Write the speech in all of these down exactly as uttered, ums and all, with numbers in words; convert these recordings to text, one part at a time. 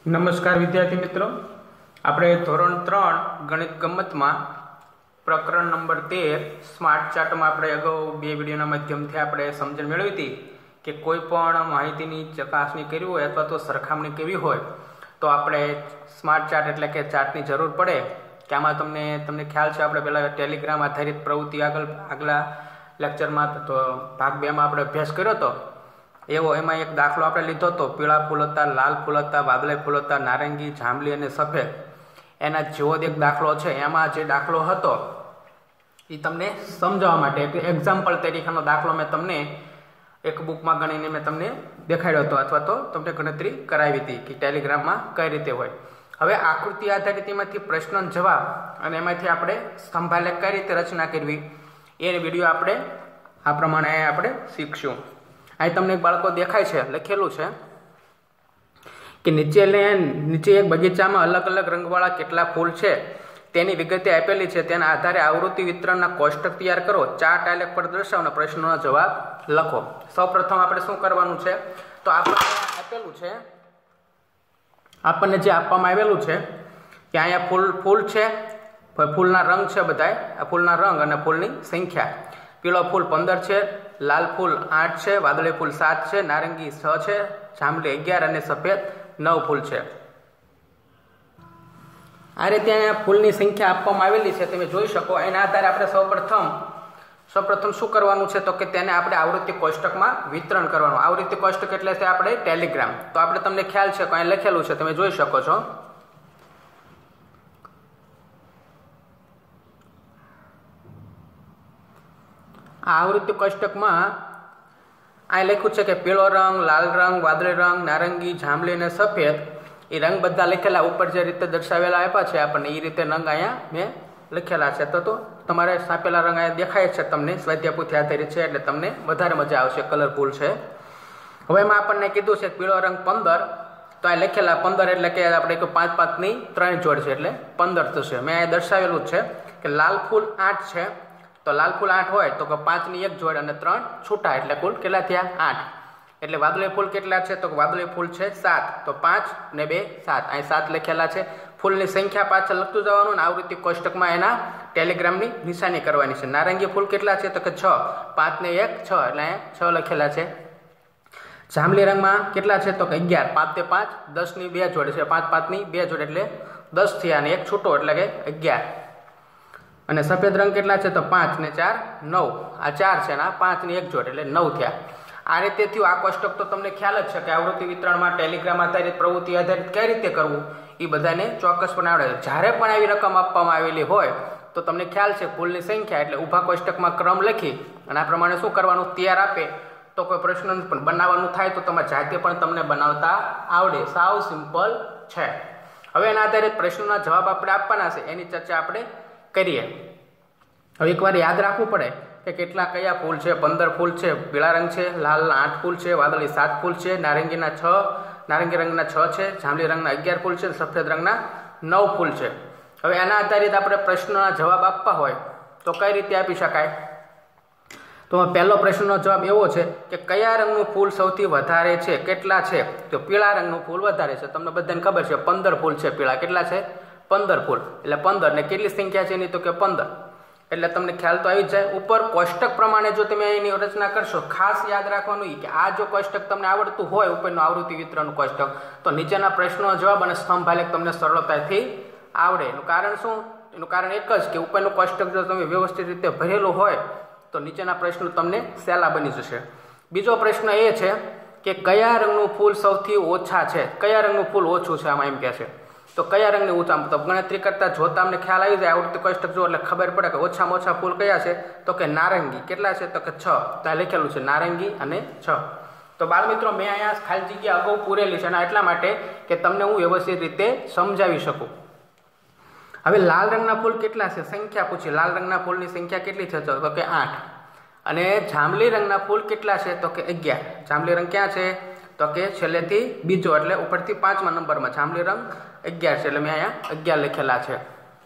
નમસ્કાર વિદ્યાર્થી મિત્રો, આપણે ધોરણ ત્રણ ગણિત ગમતમાં પ્રકરણ નંબર તેર સ્માર્ટ ચાર્ટમાં આપણે અગાઉ બે વિડીયોના માધ્યમથી આપણે સમજણ મેળવી હતી કે કોઈ પણ માહિતીની ચકાસણી કરવી હોય અથવા તો સરખામણી કરવી હોય તો આપણે સ્માર્ટ ચાર્ટ એટલે કે ચાર્ટની જરૂર પડે કે આમાં તમને તમને ખ્યાલ છે આપણે પહેલાં ટેલિગ્રામ આધારિત પ્રવૃત્તિ આગળ આગલા લેક્ચરમાં તો ભાગ બેમાં આપણે અભ્યાસ કર્યો હતો એવો એમાં એક દાખલો આપણે લીધો હતો, પીળા ફૂલ હતા, લાલ ફૂલ હતા, વાદળી ફૂલ હતા, નારંગી, જાંબલી અને સફેદ. એના જેવો જ એક દાખલો છે. એમાં જે દાખલો હતો એ તમને સમજાવવા માટે એક એક્ઝામ્પલ તરીકેનો દાખલો મેં તમને એક બુકમાં ગણીને મેં તમને દેખાડ્યો હતો અથવા તો તમને ગણતરી કરાવી હતી કે ટેલિગ્રામમાં કઈ રીતે હોય. હવે આકૃતિ આધારિત એમાંથી પ્રશ્ન જવાબ અને એમાંથી આપણે સ્તંભાલેખ કઈ રીતે રચના કરવી એ વિડીયો આપણે આ પ્રમાણે આપણે શીખશું. અહીં તમને એક બાળકો દેખાય છે, લખેલું છે કે નીચે નીચે એક બગીચામાં અલગ અલગ રંગવાળા કેટલા ફૂલ છે તેની વિગતે આપેલી છે. તેના આધારે આવૃત્તિ વિતરણના કોષ્ટક તૈયાર કરો. ચાર્ટ આલેખ પર દર્શાવના પ્રશ્નોના જવાબ લખો. સૌ પ્રથમ આપણે શું કરવાનું છે તો આપણને આપેલું છે, આપણને જે આપવામાં આવેલું છે કે અહીંયા ફૂલ ફૂલ છે, ફૂલના રંગ છે, બધાય આ ફૂલના રંગ અને ફૂલની સંખ્યા. પીળો ફૂલ પંદર છે, લાલ ફૂલ આઠ છે, વાદળી ફૂલ સાત છે, નારંગી છ છે, જાંબલી અગિયાર અને સફેદ નવ ફૂલ છે. આ રીતે અહીંયા ફૂલની સંખ્યા આપવામાં આવેલી છે, તમે જોઈ શકો. એના આધારે આપણે સૌપ્રથમ સૌપ્રથમ શું કરવાનું છે તો કે તેને આપણે આવૃત્તિ કોષ્ટકમાં વિતરણ કરવાનું. આવૃત્તિ કોષ્ટક એટલે છે આપણે ટેલિગ્રામ. તો આપણે તમને ખ્યાલ છે કે અહીં લખેલું છે, તમે જોઈ શકો છો. આ આવૃત્તિ કોષ્ટકમાં અહીં લખ્યું છે કે પીળો રંગ, લાલ રંગ, વાદળી રંગ, નારંગી, જાંબલી અને સફેદ એ રંગ બધા લખેલા ઉપર જે રીતે દર્શાવેલા આપ્યા છે આપણને એ રીતે રંગ અહીંયા મેં લખેલા છે. તો તો તમારે સાપેલા રંગ અહીંયા દેખાય છે તમને, સ્વાધ્યાય પોથી આધારિત છે એટલે તમને વધારે મજા આવશે, કલરફુલ છે. હવે એમાં આપણને કીધું છે પીળો રંગ પંદર, તો અહીં લખેલા પંદર એટલે કે આપણે પાંચ પાંચની ત્રણ જોડ છે એટલે પંદર થશે. મેં અહીંયા દર્શાવેલું જ છે કે લાલ ફૂલ આઠ છે, તો લાલ ફૂલ આઠ હોય તો કે પાંચની એક જોડ અને ત્રણ છૂટા એટલે કુલ કેટલા થયા આઠ. એટલે વાદળી ફૂલ કેટલા છે તો કે વાદળી ફૂલ છે સાત, તો પાંચ ને બે સાત, અહીં સાત લખેલા છે. ફૂલની સંખ્યા પાછળ લખતું જવાનું અને આવૃત્તિ કોષ્ટકમાં એના ટેલિગ્રામની નિશાની કરવાની છે. નારંગી ફૂલ કેટલા છે તો કે છ, પાંચ ને એક છ એટલે અહીંયા છ લખેલા છે. જાંબલી રંગમાં કેટલા છે તો કે અગિયાર, પાંચ તે પાંચ, દસ ની બે જોડ છે, પાંચ પાંચની બે જોડ એટલે દસ થયા અને એક છૂટો એટલે કે અગિયાર. અને સફેદ રંગ કેટલા છે તો પાંચ ને ચાર નવ, આ ચાર છે ને આ પાંચ ની એક જોડ એટલે નવ થયા. આ રીતે થયું. આ કોષ્ટક તો તમને ખ્યાલ જ છે કે આવૃત્તિ વિતરણમાં ટેલિગ્રામ આધારિત પ્રવૃત્તિ આધારિત કઈ રીતે કરવું એ બધાને ચોક્કસપણે આવડે. જ્યારે પણ આવી રકમ આપવામાં આવેલી હોય તો તમને ખ્યાલ છે ફૂલની સંખ્યા એટલે ઊભા કોષ્ટકમાં ક્રમ લખી અને આ પ્રમાણે શું કરવાનું તૈયાર આપે તો કોઈ પ્રશ્ન પણ બનાવવાનું થાય તો તમારે જાતે પણ તમને બનાવતા આવડે. સાવ સિમ્પલ છે. હવે એના આધારે પ્રશ્નોના જવાબ આપણે આપવાના છે, એની ચર્ચા આપણે કરીએ. હવે એકવાર યાદ રાખવું પડે કે કેટલા કયા ફૂલ છે. પંદર ફૂલ છે, પીળા રંગ છે, લાલ આઠ ફૂલ છે, વાદળી સાત ફૂલ છે, નારંગીના છ નારંગી રંગના છ છે, જાંબલી રંગના અગિયાર ફૂલ છે, સફેદ રંગના નવ ફૂલ છે. હવે એના આધારિત આપણે પ્રશ્નના જવાબ આપવા હોય તો કઈ રીતે આપી શકાય તો પહેલો પ્રશ્નનો જવાબ એવો છે કે કયા રંગનું ફૂલ સૌથી વધારે છે, કેટલા છે તો પીળા રંગનું ફૂલ વધારે છે. તમને બધાને ખબર છે પંદર ફૂલ છે પીળા. કેટલા છે પંદર ફૂલ એટલે પંદર ને કેટલી સંખ્યા છે એની તો કે પંદર. એટલે તમને ખ્યાલ તો આવી જ જાય. ઉપર કોષ્ટક પ્રમાણે જો તમે એની રચના કરશો, ખાસ યાદ રાખવાનું કે આ જો કોષ્ટક તમને આવડતું હોય ઉપરનું આવૃત્તિ વિતરણનું કોષ્ટક તો નીચેના પ્રશ્નનો જવાબ અને સ્તંભાલેખ તમને સરળતાથી આવડે. એનું કારણ શું? એનું કારણ એક જ કે ઉપરનું કોષ્ટક જો તમે વ્યવસ્થિત રીતે ભરેલું હોય તો નીચેના પ્રશ્નો તમને સહેલા બની જશે. બીજો પ્રશ્ન એ છે કે કયા રંગનું ફૂલ સૌથી ઓછા છે, કયા રંગનું ફૂલ ઓછું છે આમાં એમ કહે છે. તો કયા રંગને ઓછા, તો ગણતરી કરતા જોતા અમને ખ્યાલ આવી જાય આવૃત્તિ કોષ્ટક જો એટલે ખબર પડે કે ઓછામાં ઓછા ફૂલ કયા છે તો કે નારંગી. કેટલા છે તો કે છ, ત્યાં લખેલું છે નારંગી અને છ. તો બાળ મિત્રો મેં અહીંયા ખાલી જગ્યા અગાઉ પૂરેલી છે અને એટલા માટે કે તમને હું વ્યવસ્થિત રીતે સમજાવી શકું. હવે લાલ રંગના ફૂલ કેટલા છે સંખ્યા પૂછી. લાલ રંગના ફૂલની સંખ્યા કેટલી છે તો કે આઠ. અને જાંબલી રંગના ફૂલ કેટલા છે તો કે અગિયાર. જાંબલી રંગ ક્યાં છે તો કે છેલ્લેથી બીજો એટલે ઉપરથી પાંચમા નંબરમાં જાંબલી રંગ અગિયાર છે એટલે મેં અહીંયા અગિયાર લખેલા છે.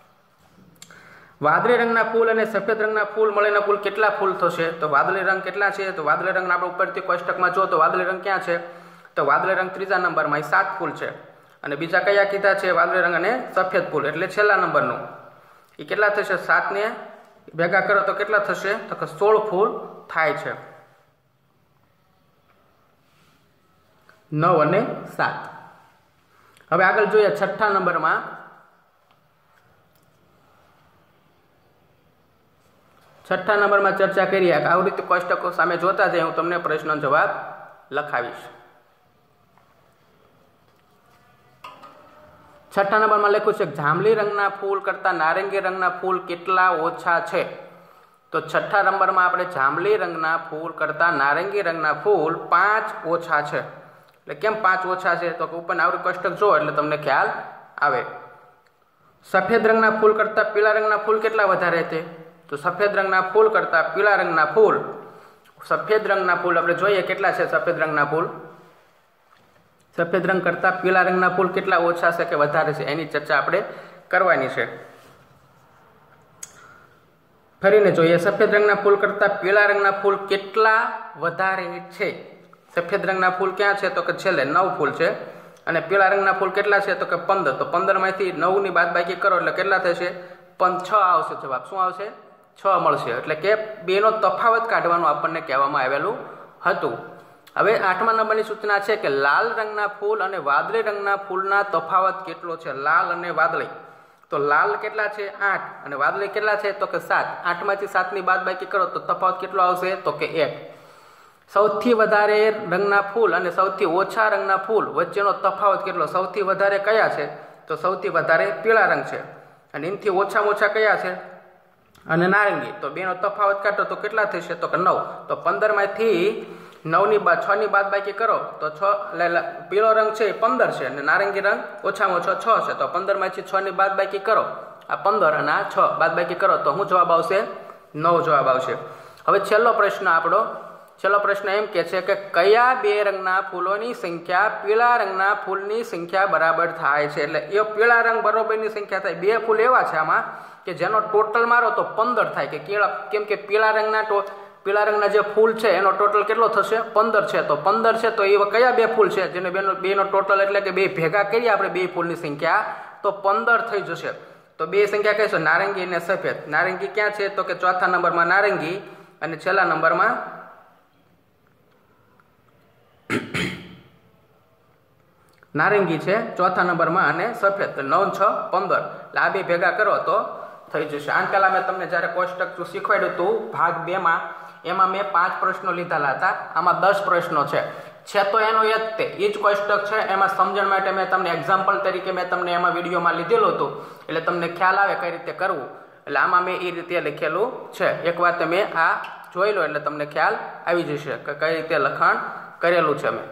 વાદળી રંગના ફૂલ અને સફેદ રંગના ફૂલ મળીને કુલ કેટલા ફૂલ થશે તો વાદળી રંગ કેટલા છે તો વાદળી રંગના આપણે ઉપરથી કોષ્ટકમાં જો તો વાદળી રંગ ક્યાં છે તો વાદળી રંગ ત્રીજા નંબરમાં સાત ફૂલ છે. અને બીજા કયા કીધા છે? વાદળી રંગ અને સફેદ ફૂલ, એટલે છેલ્લા નંબરનું. એ કેટલા થશે? સાતને ભેગા કરો તો કેટલા થશે? તો કે સોળ ફૂલ થાય છે. નવ અને સાત. હવે આગળ જોઈએ છઠ્ઠા નંબરમાં. છઠ્ઠા નંબરમાં ચર્ચા કરીએ. આવૃત્તિ કોષ્ટકો સામે જોતા જઈએ, હું તમને પ્રશ્નનો જવાબ લખાવીશ. છઠ્ઠા નંબરમાં લખ્યું છે જાંબલી રંગના ફૂલ કરતા નારંગી રંગના ફૂલ કેટલા ઓછા છે? તો છઠ્ઠા નંબરમાં આપણે જાંબલી રંગના ફૂલ કરતા નારંગી રંગના ફૂલ પાંચ ઓછા છે. એટલે કેમ પાંચ ઓછા છે? તો ઉપરના આવૃત્તિ કોષ્ટક જો એટલે તમને ખ્યાલ આવે. સફેદ રંગના ફૂલ કરતા પીળા રંગના ફૂલ કેટલા વધારે છે? તો સફેદ રંગના ફૂલ કરતા પીળા રંગના ફૂલ, સફેદ રંગના ફૂલ આપણે જોઈએ કેટલા છે? સફેદ રંગના ફૂલ સફેદ રંગ કરતા પીળા રંગના ફૂલ કેટલા ઓછા છે કે વધારે છે, એની ચર્ચા આપણે કરવાની છે. ફરીને જોઈએ, સફેદ રંગના ફૂલ કરતા પીળા રંગના ફૂલ કેટલા વધારે છે? સફેદ રંગના ફૂલ ક્યાં છે? તો કે છેલ્લે નવ ફૂલ છે. અને પીળા રંગના ફૂલ કેટલા છે? તો કે પંદર. તો પંદર માંથી નવ ની બાદબાકી કરો એટલે કેટલા થશે? પણ છ આવશે જવાબ. શું આવશે? છ મળશે. એટલે કે બેનો તફાવત કાઢવાનું આપણને કહેવામાં આવેલું હતું. હવે આઠમા નંબરની સૂચના છે કે લાલ રંગના ફૂલ અને વાદળી રંગના ફૂલના તફાવત કેટલો છે? લાલ અને વાદળી. તો લાલ કેટલા છે? આઠ. અને વાદળી કેટલા છે? તો કે સાત. આઠમાંથી સાતની બાદબાકી કરો તો તફાવત કેટલો આવશે? તો કે એક. સૌથી વધારે રંગના ફૂલ અને સૌથી ઓછા રંગના ફૂલ વચ્ચેનો તફાવત કેટલો? સૌથી વધારે કયા છે? તો સૌથી વધારે પીળા રંગ છે. અને એનાથી ઓછામાં ઓછા કયા છે? અને નારંગી. તો બેનો તફાવત કાઢો તો કેટલા થશે? તો કે નવ. તો પંદર માંથી નવ ની બાદ છ ની બાદ બાકી કરો તો છ પીળો રંગ છે એ પંદર છે અને નારંગી રંગ ઓછામાં ઓછો છ છે. તો પંદર માંથી છ ની બાદ બાકી કરો, આ પંદર અને આ છ બાદ બાકી કરો તો શું જવાબ આવશે? નવ જવાબ આવશે. હવે છેલ્લો પ્રશ્ન આપણો છેલ્લો પ્રશ્ન એમ કે છે કે કયા બે રંગના ફૂલોની સંખ્યા પીળા રંગના ફૂલની સંખ્યા બરાબર થાય છે? એટલે એ પીળા રંગ બરોબરની સંખ્યા થાય. બે ફૂલ એવા છે આમાં કે જેનો ટોટલ મારો તો પંદર થાય. કે કેમ કે પીળા રંગના ટો પીળા રંગના જે ફૂલ છે એનો ટોટલ કેટલો થશે? પંદર છે. તો પંદર છે તો એ કયા બે ફૂલ છે જેને બેનો બેનો ટોટલ એટલે કે બે ભેગા કરીએ આપણે બે ફૂલની સંખ્યા તો પંદર થઈ જશે. તો બે સંખ્યા કઈ છે? નારંગી અને સફેદ. નારંગી ક્યાં છે? તો કે ચોથા નંબરમાં નારંગી અને છેલ્લા નંબરમાં નારંગી છે ચોથા નંબરમાં અને સફેદ. નવ છ પંદર. એટલે આ બે ભેગા કરો તો થઈ જશે. આન પહેલા મેં તમને જ્યારે કોષ્ટક શીખવાડ્યું હતું ભાગ બે માં, એમાં મેં પાંચ પ્રશ્નો લીધેલા હતા. આમાં દસ પ્રશ્નો છે છે તો એનો એક તે એ જ કોષ્ટક છે. એમાં સમજણ માટે મેં તમને એક્ઝામ્પલ તરીકે મેં તમને એમાં વિડીયોમાં લીધેલું હતું એટલે તમને ખ્યાલ આવે કઈ રીતે કરવું. એટલે આમાં મેં એ રીતે લખેલું છે. એકવાર તમે આ જોઈ લો એટલે તમને ખ્યાલ આવી જશે કે કઈ રીતે લખાણ કરેલું છે મેં.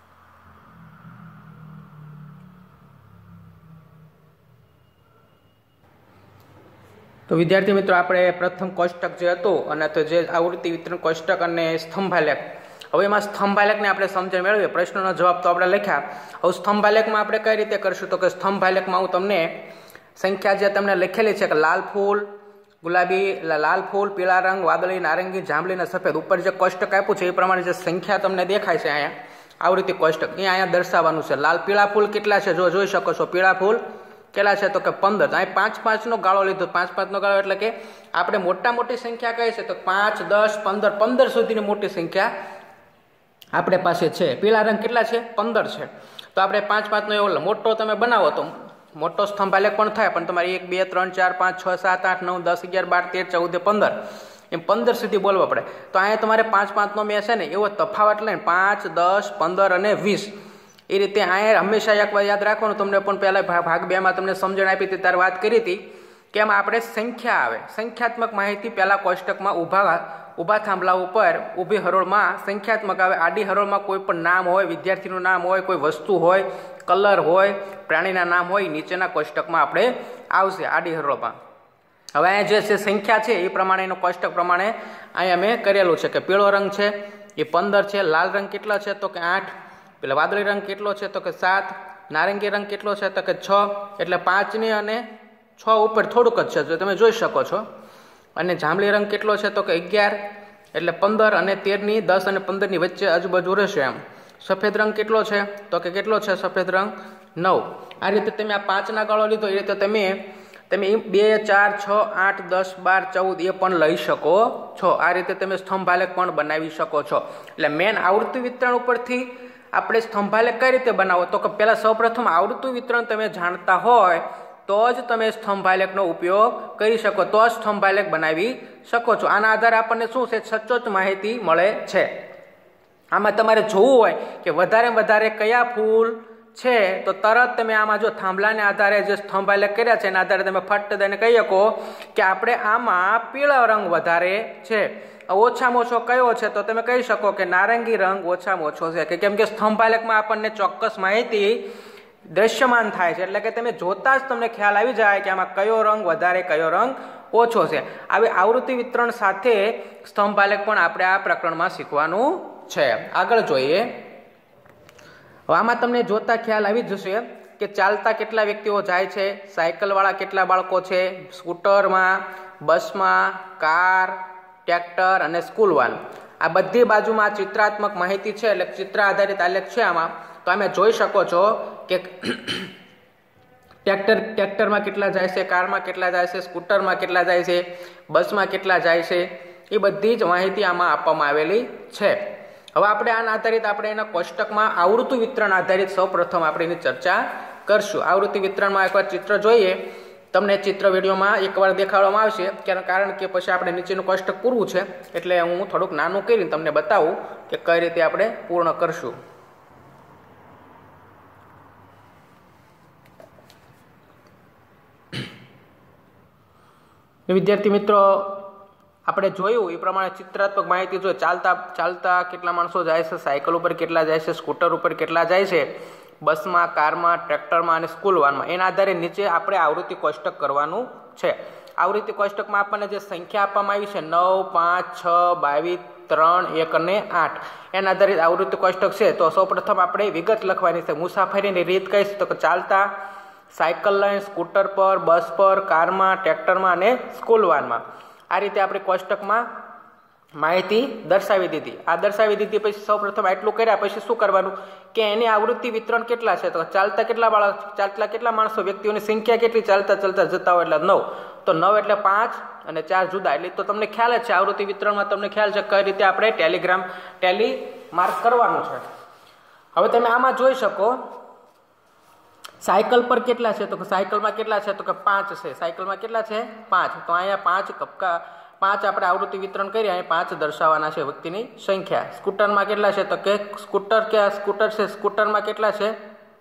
તો વિદ્યાર્થી મિત્રો, આપણે પ્રથમ કોષ્ટક જે હતું અને તો જે આવૃત્તિ વિતરણ કોષ્ટક અને સ્તંભાલેખ, હવે એમાં સ્તંભાલેખને આપણે સમજણ મેળવીએ. પ્રશ્નનો જવાબ તો આપણે લખ્યા. હવે સ્તંભાલેખમાં આપણે કઈ રીતે કરશું? તો કે સ્તંભાલેખમાં હું તમને સંખ્યા જે તમને લખેલી છે કે લાલ ફૂલ, ગુલાબી, લાલ ફૂલ, પીળા રંગ, વાદળી, નારંગી, જાંબલી અને સફેદ, ઉપર જે કોષ્ટક આપ્યું છે એ પ્રમાણે જે સંખ્યા તમને દેખાય છે અહીંયા આવૃત્તિ કોષ્ટક એ અહીંયા દર્શાવવાનું છે. લાલ પીળા ફૂલ કેટલા છે જો જોઈ શકો છો. પીળા ફૂલ કેટલા છે? તો કે પંદર. અહીં પાંચ પાંચ નો ગાળો લીધો. પાંચ પાંચ નો ગાળો એટલે કે આપણે મોટા મોટી સંખ્યા કઈ છે? તો પાંચ, દસ, પંદર, પંદર સુધીની મોટી સંખ્યા આપણે પાસે છે. પીળા રંગ કેટલા છે? પંદર છે. તો આપણે પાંચ પાંચ નો એવો મોટો તમે બનાવો તો મોટો સ્તંભાલેખ પણ થાય. પણ તમારે એક, બે, ત્રણ, ચાર, પાંચ, છ, સાત, આઠ, નવ, દસ, અગિયાર, બાર, તેર, ચૌદ, પંદર એમ પંદર સુધી બોલવા પડે. તો અહીંયા તમારે પાંચ પાંચ નો મેં છે ને એવો તફાવત લઈને પાંચ, દસ, પંદર અને વીસ એ રીતે અહીંયા હંમેશા એક વાર યાદ રાખવાનું. તમને પણ પહેલા ભાગ બે માં તમને સમજણ આપી હતી ત્યારે વાત કરી હતી કે એમાં આપણે સંખ્યા આવે. સંખ્યાત્મક માહિતી પહેલા કોષ્ટકમાં ઉભા ઊભા થાંભલા ઉપર ઊભી હરોળમાં સંખ્યાત્મક આવે. આડી હરોળમાં કોઈ પણ નામ હોય, વિદ્યાર્થીનું નામ હોય, કોઈ વસ્તુ હોય, કલર હોય, પ્રાણીના નામ હોય, નીચેના કોષ્ટકમાં આપણે આવશે આડી હરોળમાં. હવે અહીંયા જે છે સંખ્યા છે એ પ્રમાણેનો કોષ્ટક પ્રમાણે અહીંયા મેં કરેલું છે કે પીળો રંગ છે એ પંદર છે, લાલ રંગ કેટલો છે તો કે આઠ, પેલા વાદળી રંગ કેટલો છે તો કે સાત, નારંગી રંગ કેટલો છે તો કે છ, એટલે પાંચની અને છ ઉપર થોડુંક જ છે જો તમે જોઈ શકો છો. અને જાંબલી રંગ કેટલો છે તો કે અગિયાર, એટલે પંદર અને તેરની દસ અને પંદરની વચ્ચે આજુબાજુ રહેશે. એમ સફેદ રંગ કેટલો છે તો કે કેટલો છે સફેદ રંગ નવ। આ રીતે તમે આ પાંચના ગાળો લીધો એ રીતે તમે તમે બે ચાર છ આઠ દસ બાર ચૌદ એ પણ લઈ શકો છો। આ રીતે તમે સ્તંભાલેખ પણ બનાવી શકો છો। એટલે મેન આવૃત્તિ વિતરણ ઉપરથી આપણે સ્તંભાલેખ કઈ રીતે બનાવો તો કે પહેલાં સૌપ્રથમ આવૃત્તિ વિતરણ તમે જાણતા હોય તો જ તમે સ્તંભાલેખનો ઉપયોગ કરી શકો, તો જ સ્તંભાલેખ બનાવી શકો છો। આના આધારે આપણને શું છે સચોટ માહિતી મળે છે। આમાં તમારે જોવું હોય કે વધારે વધારે કયા ફૂલ છે તો તરત તમે આમાં જો થાંભલાને આધારે જે સ્તંભાલેખ કર્યા છે એના આધારે તમે ફટ દઈને કહી શકો કે આપણે આમાં પીળો રંગ વધારે છે। ઓછામાં ઓછો કયો છે તો તમે કહી શકો કે નારંગી રંગ ઓછામાં ઓછો છે, કે કેમ કે સ્તંભાલેખમાં આપણને ચોક્કસ માહિતી દ્રશ્યમાન થાય છે, એટલે કે તમે જોતા જ તમને ખ્યાલ આવી જાય કે આમાં કયો રંગ વધારે કયો રંગ ઓછો છે। આવી આવૃત્તિ વિતરણ સાથે સ્તંભાલેખ પણ આપણે આ પ્રકરણમાં શીખવાનું છે। આગળ જોઈએ, હવે આમાં તમને જોતા ખ્યાલ આવી જશે કે ચાલતા કેટલા વ્યક્તિઓ જાય છે, સાયકલવાળા કેટલા બાળકો છે, સ્કૂટરમાં, બસમાં, કાર, ટ્રેક્ટર અને સ્કૂલ વાન, આ બધી બાજુમાં ચિત્રાત્મક માહિતી છે, એટલે ચિત્ર આધારિત આલેખ છે આમાં। તો તમે જોઈ શકો છો કે ટ્રેક્ટર ટ્રેક્ટરમાં કેટલા જાય છે, કારમાં કેટલા જાય છે, સ્કૂટરમાં કેટલા જાય છે, બસમાં કેટલા જાય છે, એ બધી જ માહિતી આમાં આપવામાં આવેલી છે। હવે આપણે આના આધારિત આપણે એના કોષ્ટકમાં આવૃત્તિ વિતરણ આધારિત સૌ પ્રથમ આપણે એની ચર્ચા કરશું। આવૃત્તિ વિતરણમાં એકવાર ચિત્ર જોઈએ, તમને ચિત્ર વિડીયોમાં એકવાર દેખાડવામાં આવશે, કારણ કે પછી આપણે નીચેનું કોષ્ટક પૂરવું છે, એટલે હું થોડુંક નાનું કરીને તમને બતાવું કે કઈ રીતે આપણે પૂર્ણ કરશું। વિદ્યાર્થી મિત્રો, આપણે જોયું એ પ્રમાણે ચિત્રાત્મક માહિતી જો ચાલતા ચાલતા કેટલા માણસો જાય છે, સાયકલ ઉપર કેટલા જાય છે, સ્કૂટર ઉપર કેટલા જાય છે, બસમાં, કારમાં, ટ્રેક્ટરમાં અને સ્કૂલ વાનમાં, એના આધારે નીચે આપણે આવૃત્તિ કોષ્ટક કરવાનું છે। આવૃત્તિ કોષ્ટકમાં આપણને જે સંખ્યા આપવામાં આવી છે નવ, પાંચ, છ, બાવીસ, ત્રણ, એક અને આઠ, એના આધારિત આવૃત્તિ કોષ્ટક છે। તો સૌપ્રથમ આપણે વિગત લખવાની છે। મુસાફરીની રીત કઈ છે તો કે ચાલતા, સાયકલ લઈને, સ્કૂટર પર, બસ પર, કારમાં, ટ્રેક્ટરમાં અને સ્કૂલ વાનમાં, આ રીતે આપણે કોષ્ટકમાં માહિતી દર્શાવી દીધી। આ દર્શાવી દીધી પછી સૌપ્રથમ આટલું કર્યા પછી શું કરવાનું કે એની આવૃત્તિ વિતરણ કેટલા છે તો ચાલતા કેટલા બાળક ચાલતા કેટલા માણસો વ્યક્તિઓની સંખ્યા કેટલી ચાલતા ચાલતા જતા હોય એટલે નવ, તો નવ એટલે પાંચ અને ચાર જુદા, એટલે તો તમને ખ્યાલ જ છે આવૃત્તિ વિતરણમાં તમને ખ્યાલ છે કઈ રીતે આપણે ટેલિગ્રામ ટેલી માર્ક કરવાનું છે। હવે તમે આમાં જોઈ શકો સાયકલ પર કેટલા છે તો કે સાયકલમાં કેટલા છે તો કે પાંચ છે, સાયકલમાં કેટલા છે પાંચ, તો અહીંયા પાંચ કપકા પાંચ આપણે આવૃત્તિ વિતરણ કરીએ, અહીં પાંચ દર્શાવવાના છે વ્યક્તિની સંખ્યા। સ્કૂટરમાં કેટલા છે તો કે સ્કૂટર કે સ્કૂટર છે, સ્કૂટરમાં કેટલા છે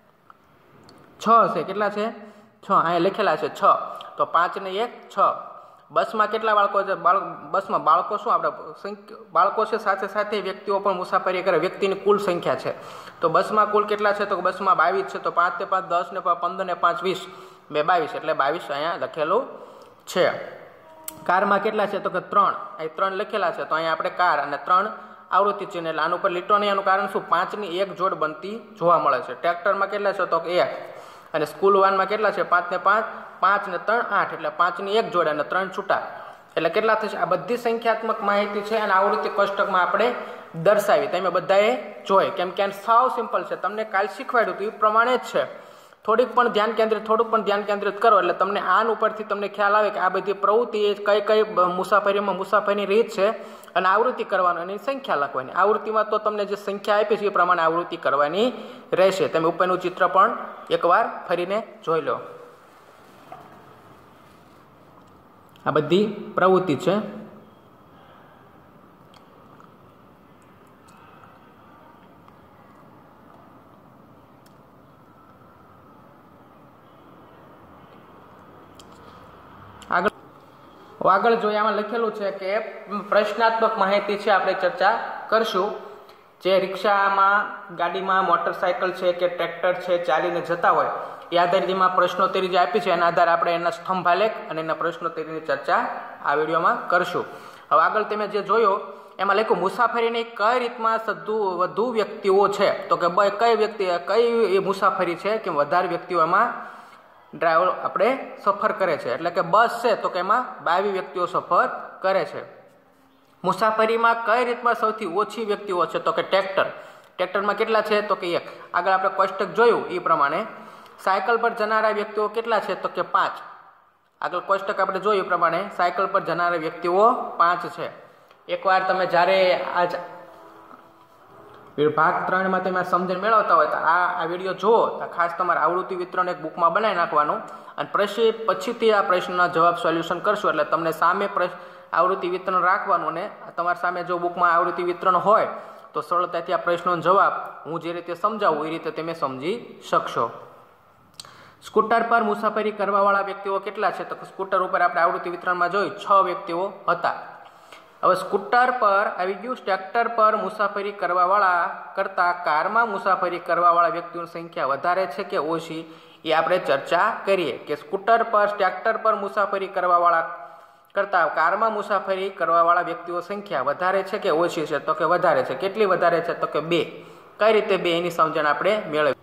છ છે, કેટલા છે છ, અહીંયા લખેલા છે છ, તો પાંચ ને એક છ। બસમાં કેટલા બાળકો છે, બાળક બસમાં બાળકો શું આપણે બાળકો છે સાથે સાથે વ્યક્તિઓ પણ મુસાફરી કરે, વ્યક્તિની કુલ સંખ્યા છે, તો બસમાં કુલ કેટલા છે તો બસમાં બાવીસ છે, તો પાંચ ને પાંચ દસ ને પંદર ને પાંચ વીસ, બે બાવીસ એટલે બાવીસ અહીંયા લખેલું છે। કારમાં કેટલા છે તો કે ત્રણ, અહીં ત્રણ લખેલા છે, તો અહીંયા આપણે કાર અને ત્રણ આવૃત્તિ ચિહ્ન, એટલે આનું ઉપર લીટો નહીં, એનું કારણ શું પાંચની એક જોડ બનતી જોવા મળે છે। ટ્રેક્ટરમાં કેટલા છે તો કે એક, અને સ્કૂલ વાનમાં કેટલા છે પાંચ ને પાંચ, પાંચ ને ત્રણ આઠ, એટલે પાંચની એક જોડ અને ત્રણ છૂટા, એટલે કેટલા થશે। આ બધી સંખ્યાત્મક માહિતી છે અને આવૃત્તિ કોષ્ટકમાં આપણે દર્શાવી, તમે બધાએ જોઈ, કેમ કે સાવ સિમ્પલ છે, તમને કાલ શીખવાડ્યું હતું એ પ્રમાણે જ છે। થોડીક પણ ધ્યાન કેન્દ્રિત થોડુંક પણ ધ્યાન કેન્દ્રિત કરો એટલે તમને આન ઉપરથી તમને ખ્યાલ આવે કે આ બધી પ્રવૃત્તિ કઈ કઈ મુસાફરીમાં મુસાફરીની રીત છે અને આવૃત્તિ કરવાનું એની સંખ્યા લખવાની। આવૃત્તિમાં તો તમને જે સંખ્યા આપી છે એ પ્રમાણે આવૃત્તિ કરવાની રહેશે। તમે ઉપરનું ચિત્ર પણ એકવાર ફરીને જોઈ લો। આ બધી પ્રવૃત્તિ છે। આગળ આગળ જોઈએ, આમાં લખેલું છે કે પ્રશ્નાત્મક માહિતી છે આપણે ચર્ચા કરશું। જે રિક્ષામાં, ગાડીમાં, મોટરસાયકલ છે કે ટ્રેક્ટર છે ચાલીને જતા હોય એ આધારિત એમાં પ્રશ્નોત્તરી જે આપી છે એના આધારે આપણે એના સ્તંભાલેખ અને એના પ્રશ્નોત્તરીની ચર્ચા આ વિડીયોમાં કરશું। હવે આગળ તમે જે જોયો એમાં લખ્યું મુસાફરીની કઈ રીતમાં સદુ વધુ વ્યક્તિઓ છે તો કે કઈ વ્યક્તિ કઈ મુસાફરી છે કે વધારે વ્યક્તિઓ એમાં ડ્રાઈવર આપણે સફર કરે છે, એટલે કે બસ છે તો કે એમાં બાવીસ વ્યક્તિઓ સફર કરે છે। મુસાફરીમાં કઈ રીતમાં સૌથી ઓછી વ્યક્તિઓ છે તો કે ટ્રેક્ટર, ટ્રેક્ટરમાં કેટલા છે તો કે એક. આગળ આપણે કોષ્ટક જોયું એ પ્રમાણે સાયકલ પર જનારા વ્યક્તિઓ કેટલા છે તો કે પાંચ. આગળ કોષ્ટક આપણે જોયું એ પ્રમાણે સાયકલ પર જનારા વ્યક્તિઓ પાંચ છે. એકવાર તમે જ્યારે આજ ભાગ ત્રણમાં તમે સમજણ મેળવતા હોય તો આ આ વિડીયો જુઓ તો ખાસ તમારે આવૃત્તિ વિતરણ એક બુકમાં બનાવી નાખવાનું અને પછી પછીથી આ પ્રશ્નના જવાબ સોલ્યુશન કરશો એટલે તમને સામે પ્રશ્ન આવૃત્તિ વિતરણ રાખવાનું અને તમારી સામે જો બુકમાં આવૃત્તિ વિતરણ હોય તો સરળતાથી આ પ્રશ્નોનો જવાબ હું જે રીતે સમજાવું એ રીતે તમે સમજી શકશો. સ્કૂટર પર મુસાફરી કરવાવાળા વ્યક્તિઓ કેટલા છે તો સ્કૂટર ઉપર આપણે આવૃત્તિ વિતરણમાં જોયું છ વ્યક્તિઓ હતા. હવે સ્કૂટર પર આવી ગયું. ટ્રેક્ટર પર મુસાફરી કરવાવાળા કરતાં કારમાં મુસાફરી કરવાવાળા વ્યક્તિઓની સંખ્યા વધારે છે કે ઓછી એ આપણે ચર્ચા કરીએ કે સ્કૂટર પર ટ્રેક્ટર પર મુસાફરી કરવાવાળા કરતાં કારમાં મુસાફરી કરવાવાળા વ્યક્તિઓ સંખ્યા વધારે છે કે ઓછી છે તો કે વધારે છે. કેટલી વધારે છે તો કે બે. કઈ રીતે બે એની સમજણ આપણે મેળવી.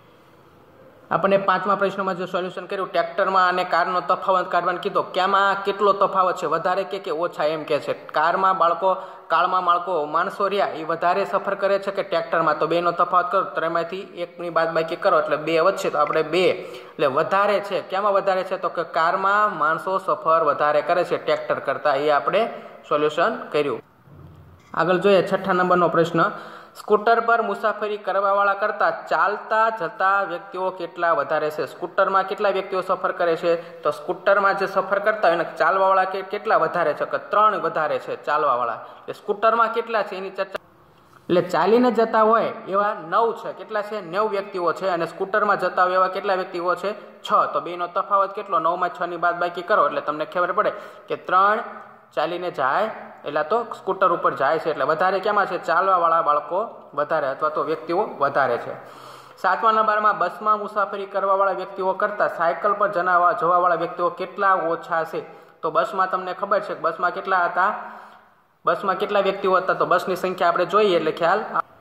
આપણને પાંચમા પ્રશ્નમાં જે સોલ્યુશન કર્યું ટ્રેક્ટરમાં અને કારનો તફાવત કાઢવાનું કીધો ક્યાંમાં કેટલો તફાવત છે વધારે કે કે ઓછા એમ કે છે. કારમાં બાળકો કાળમાં બાળકો માણસો રહ્યા એ વધારે સફર કરે છે કે ટ્રેક્ટરમાં તો બેનો તફાવત કરો ત્રણમાંથી એકની બાદબાકી કરો એટલે બે વધશે તો આપણે બે એટલે વધારે છે. ક્યાંમાં વધારે છે તો કે કારમાં માણસો સફર વધારે કરે છે ટ્રેક્ટર કરતાં. એ આપણે સોલ્યુશન કર્યું. આગળ જોઈએ છઠ્ઠા નંબરનો પ્રશ્ન સ્કૂટર પર મુસાફરી કરવાવાળા કરતાં ચાલતા જતા વ્યક્તિઓ કેટલા વધારે છે. સ્કૂટરમાં કેટલા વ્યક્તિઓ સફર કરે છે તો સ્કૂટરમાં જે સફર કરતા હોય એને ચાલવાવાળા કે કેટલા વધારે છે કે ત્રણ વધારે છે ચાલવાવાળા. એટલે સ્કૂટરમાં કેટલા છે એની ચર્ચા. એટલે ચાલીને જતા હોય એવા નવ છે. કેટલા છે નેવ વ્યક્તિઓ છે અને સ્કૂટરમાં જતા હોય એવા કેટલા વ્યક્તિઓ છે છ. તો બેનો તફાવત કેટલો નવમાં છ ની બાદ બાકી કરો એટલે તમને ખબર પડે કે ત્રણ ચાલીને જાય એટલે તો સ્કૂટર ઉપર જાય છે એટલે વધારે કેમાં છે ચાલવાવાળા બાળકો વધારે અથવા તો વ્યક્તિઓ વધારે છે. સાતમા નંબરમાં બસમાં મુસાફરી કરવાવાળા વ્યક્તિઓ કરતાં સાયકલ પર જનાવા જવાવાળા વ્યક્તિઓ કેટલા ઓછા છે. તો બસમાં તમને ખબર છે બસમાં કેટલા હતા બસમાં કેટલા વ્યક્તિઓ હતા તો બસની સંખ્યા આપણે જોઈએ એટલે ખ્યાલ.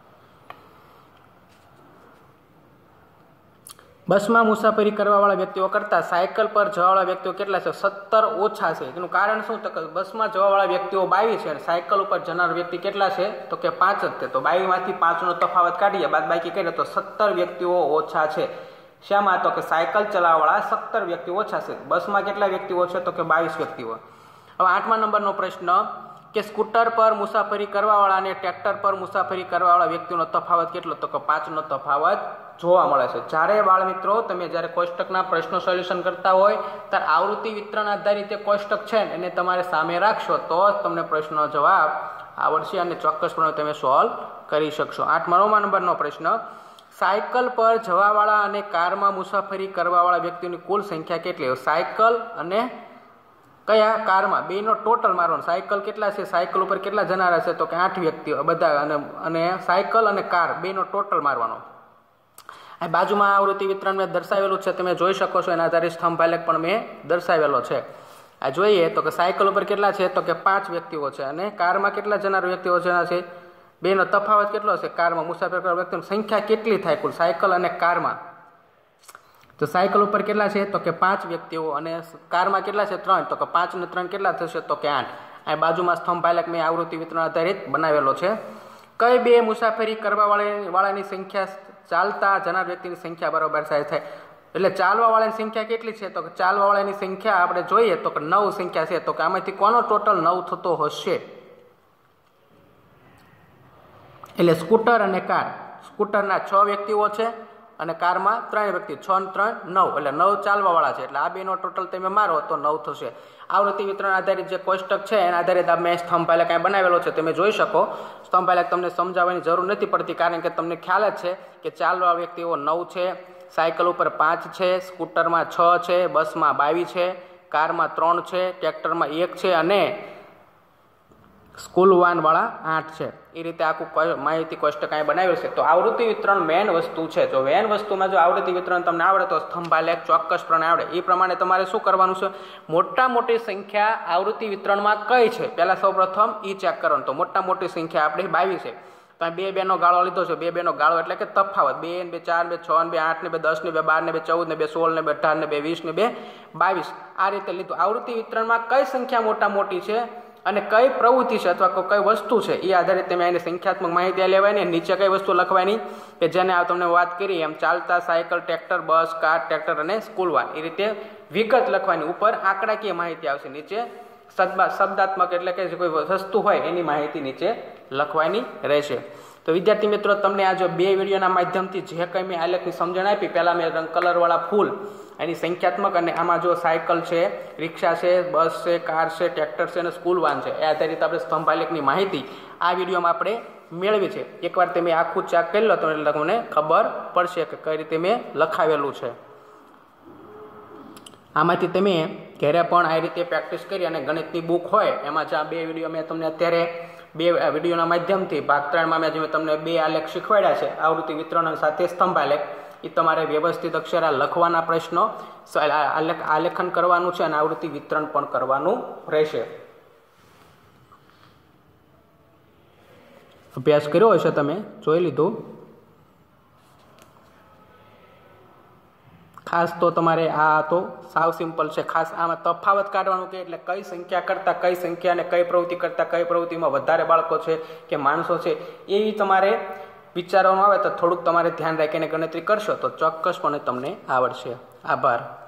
બસમાં મુસાફરી કરવાવાળા વ્યક્તિઓ કરતાં સાયકલ પર જવાવાળા વ્યક્તિઓ કેટલા છે સત્તર ઓછા છે. એનું કારણ શું તો કે બસમાં જવાવાળા વ્યક્તિઓ બાવીસ છે અને સાયકલ ઉપર જનાર વ્યક્તિ કેટલા છે તો કે પાંચ જ છે. તો બાવીસમાંથી પાંચનો તફાવત કાઢીએ બાદ બાકી કરીએ તો સત્તર વ્યક્તિઓ ઓછા છે. શામાં તો કે સાયકલ ચલાવવાળા સત્તર વ્યક્તિઓ ઓછા છે. બસમાં કેટલા વ્યક્તિઓ છે તો કે બાવીસ વ્યક્તિઓ. હવે આઠમા નંબરનો પ્રશ્ન કે સ્કૂટર પર મુસાફરી કરવાવાળા અને ટ્રેક્ટર પર મુસાફરી કરવાવાળા વ્યક્તિનો તફાવત કેટલો તો કે પાંચનો તફાવત જોવા મળે છે. જ્યારે બાળ મિત્રો તમે જ્યારે કોષ્ટકના પ્રશ્નો સોલ્યુશન કરતા હોય ત્યારે આવૃત્તિ વિતરણ આધારિત કોષ્ટક છે એને તમારે સામે રાખશો તો જ તમને પ્રશ્નનો જવાબ આવડશે અને ચોક્કસપણે તમે સોલ્વ કરી શકશો. આઠમા નંબરનો પ્રશ્ન સાયકલ પર જવાવાળા અને કારમાં મુસાફરી કરવાવાળા વ્યક્તિઓની કુલ સંખ્યા કેટલી. સાયકલ અને કયા કારમાં બેનો ટોટલ મારવાનો. સાયકલ કેટલા છે સાયકલ ઉપર કેટલા જનારા છે તો કે આઠ વ્યક્તિઓ બધા અને અને સાયકલ અને કાર બેનો ટોટલ મારવાનો. આ બાજુમાં આવૃત્તિ વિતરણ મેં દર્શાવેલું છે તમે જોઈ શકો છો. એના આધારે સ્તંભ આલેખ પણ મેં દર્શાવેલો છે. આ જોઈએ તો કે સાયકલ ઉપર કેટલા છે તો કે પાંચ વ્યક્તિઓ છે અને કારમાં કેટલા જનાર વ્યક્તિઓ છે બેનો તફાવત કેટલો છે. કારમાં મુસાફરી કરનાર વ્યક્તિઓની સંખ્યા કેટલી થાય કુલ સાયકલ અને કારમાં. તો સાયકલ ઉપર કેટલા છે તો કે પાંચ વ્યક્તિઓ અને કારમાં કેટલા છે ત્રણ. તો કે પાંચ ને ત્રણ કેટલા થશે તો કે આઠ. આ બાજુમાં સ્તંભ આલેખ મેં આવૃત્તિ વિતરણ આધારિત બનાવેલો છે. કઈ બે મુસાફરી કરવા વાળા વાળાની સંખ્યા ચાલતા જનાર વ્યક્તિની સંખ્યા બરોબર થાય થાય એટલે ચાલવા વાળાની સંખ્યા કેટલી છે તો કે ચાલવા વાળાની સંખ્યા આપણે જોઈએ તો કે નવ સંખ્યા છે. તો કે આમાંથી કોનો ટોટલ નવ થતો હશે. એટલે સ્કૂટર અને કાર સ્કૂટરના છ વ્યક્તિઓ છે અને કારમાં ત્રણ વ્યક્તિ છ ને ત્રણ નવ એટલે નવ ચાલવાવાળા છે. એટલે આ બેનો ટોટલ તમે મારો તો નવ થશે. આવૃત્તિ વિતરણ આધારિત જે કોષ્ટક છે એના આધારિત આ મેં સ્તંભ આલેખ કાંઈ બનાવેલો છે તમે જોઈ શકો. સ્તંભ આલેખ તમને સમજાવવાની જરૂર નથી પડતી કારણ કે તમને ખ્યાલ જ છે કે ચાલવા વ્યક્તિઓ નવ છે, સાયકલ ઉપર પાંચ છે, સ્કૂટરમાં છ છે, બસમાં બાવીસ છે, કારમાં ત્રણ છે, ટ્રેક્ટરમાં એક છે અને સ્કૂલ વાનવાળા આઠ છે. એ રીતે આખું માહિતી કોષ્ટક અહીં બનાવ્યું છે. તો આવૃત્તિ વિતરણ મેન વસ્તુ છે. જો મેન વસ્તુમાં જો આવૃત્તિ વિતરણ તમને આવડે તો સ્તંભ આલેખ ચોક્કસપણે આવડે. એ પ્રમાણે તમારે શું કરવાનું છે મોટા મોટી સંખ્યા આવૃત્તિ વિતરણમાં કઈ છે પહેલાં સૌપ્રથમ એ ચેક કરવાનું. તો મોટા મોટી સંખ્યા આપણે બાવીસ છે તો બે બેનો ગાળો લીધો છે. બે બેનો ગાળો એટલે કે તફાવત બે ને બે ચાર ને બે છ ને બે આઠ ને બે દસ ને બે બાર ને બે ચૌદ ને બે સોળ ને બે અઢાર ને બે વીસ ને બે બાવીસ આ રીતે લીધું. આવૃત્તિ વિતરણમાં કઈ સંખ્યા મોટા મોટી છે અને કઈ પ્રવૃત્તિ છે અથવા કઈ વસ્તુ છે એ આધારિત તમે એની સંખ્યાત્મક માહિતી લેવાની. નીચે કઈ વસ્તુ લખવાની કે જેને આ તમને વાત કરી એમ ચાલતા, cycle, tractor, bus, car, tractor અને સ્કૂલ વાન, એ રીતે વિગત લખવાની. ઉપર આંકડાકીય માહિતી આવશે, નીચે શબ્દાત્મક એટલે કે જે કોઈ વસ્તુ હોય એની માહિતી નીચે લખવાની રહેશે. તો વિદ્યાર્થી મિત્રો, તમને આ જો બે વિડીયોના માધ્યમથી જે કંઈ મેં આલેખની સમજણ આપી, પહેલાં મેં રંગ કલરવાળા ફૂલ એની સંખ્યાત્મક, અને આમાં જો સાયકલ છે, રિક્ષા છે, બસ છે, કાર છે, ટ્રેક્ટર છે અને સ્કૂલ વાન છે, એ આધારિત આપણે સ્તંભ આલેખની માહિતી આ વિડીયોમાં આપણે મેળવી છે. એકવાર તમે આખું ચેક કરી લો તો એટલે તમને ખબર પડશે કે કઈ રીતે મેં લખાવેલું છે. આમાંથી તમે ઘરે પણ આ રીતે પ્રેક્ટિસ કરી અને ગણિતની બુક હોય એમાં જે આ બે વિડીયો મેં તમને અત્યારે બે વિડીયોના માધ્યમથી ભાગ ત્રણમાં મેં જે તમને બે આલેખ શીખવાડ્યા છે, આવૃત્તિ વિતરણ સાથે સ્તંભ આલેખ, એ તમારે વ્યવસ્થિત અક્ષરે લખવાના પ્રશ્નો, આલેખ આલેખન કરવાનું છે અને આવૃત્તિ વિતરણ પણ કરવાનું રહેશે. અભ્યાસ કર્યો હશે, તમે જોઈ લીધું. ખાસ તો તમારે આ તો સાવ સિમ્પલ છે. ખાસ આમાં તફાવત કાઢવાનું કે એટલે કઈ સંખ્યા કરતાં કઈ સંખ્યા અને કઈ પ્રવૃત્તિ કરતાં કઈ પ્રવૃત્તિમાં વધારે બાળકો છે કે માણસો છે, એ તમારે વિચારવામાં આવે તો થોડુંક તમારે ધ્યાન રાખીને ગણતરી કરશો તો ચોક્કસપણે તમને આવડશે. આભાર.